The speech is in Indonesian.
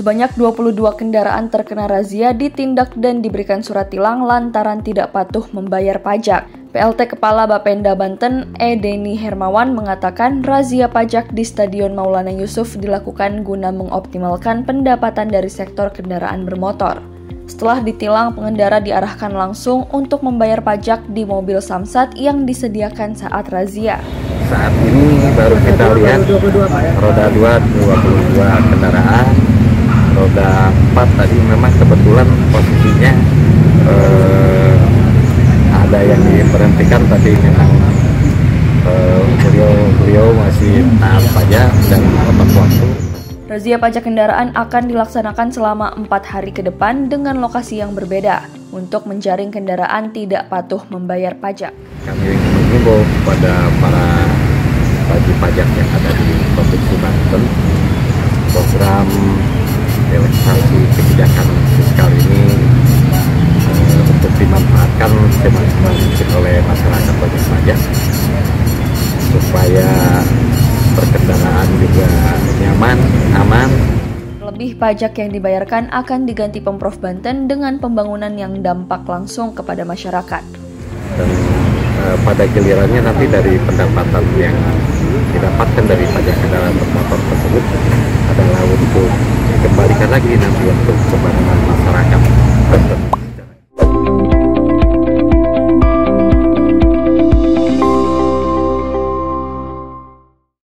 Sebanyak 22 kendaraan terkena razia ditindak dan diberikan surat tilang lantaran tidak patuh membayar pajak. PLT Kepala Bapenda Banten, Denny Hermawan mengatakan razia pajak di Stadion Maulana Yusuf dilakukan guna mengoptimalkan pendapatan dari sektor kendaraan bermotor. Setelah ditilang, pengendara diarahkan langsung untuk membayar pajak di mobil Samsat yang disediakan saat razia. Saat ini baru kita lihat roda 2 22 kendaraan, roda 4 tadi memang kebetulan posisinya ada yang diberhentikan tadi, memang beliau masih taat pajak dan tepat waktu. Razia pajak kendaraan akan dilaksanakan selama 4 hari ke depan dengan lokasi yang berbeda untuk menjaring kendaraan tidak patuh membayar pajak. Kami mengimbau kepada para wajib pajak yang ada di Provinsi Banten, program relaksasi kebijakan fiskal ini untuk dimanfaatkan semaksimal mungkin oleh masyarakat wajib pajak supaya perkendaraan juga nyaman, aman. Lebih pajak yang dibayarkan akan diganti Pemprov Banten dengan pembangunan yang dampak langsung kepada masyarakat. Dan pada gilirannya nanti dari pendapatan yang didapatkan dari pajak kendaraan bermotor tersebut adalah untuk dikembalikan lagi nanti untuk pembangunan masyarakat.